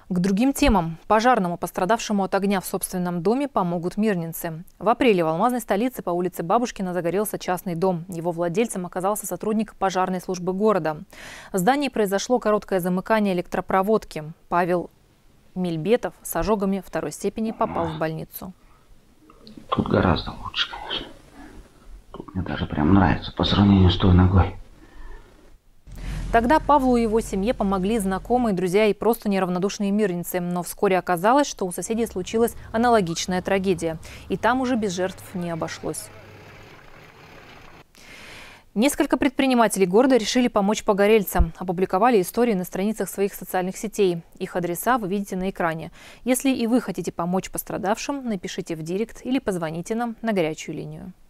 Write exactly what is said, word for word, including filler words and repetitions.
К другим темам. Пожарному, пострадавшему от огня в собственном доме, помогут мирнинцы. В апреле в алмазной столице по улице Бабушкина загорелся частный дом. Его владельцем оказался сотрудник пожарной службы города. В здании произошло короткое замыкание электропроводки. Павел Мильбетов с ожогами второй степени попал в больницу. Тут гораздо лучше, конечно. Тут мне даже прям нравится по сравнению с той ногой. Тогда Павлу и его семье помогли знакомые, друзья и просто неравнодушные мирнинцы. Но вскоре оказалось, что у соседей случилась аналогичная трагедия. И там уже без жертв не обошлось. Несколько предпринимателей города решили помочь погорельцам. Опубликовали истории на страницах своих социальных сетей. Их адреса вы видите на экране. Если и вы хотите помочь пострадавшим, напишите в директ или позвоните нам на горячую линию.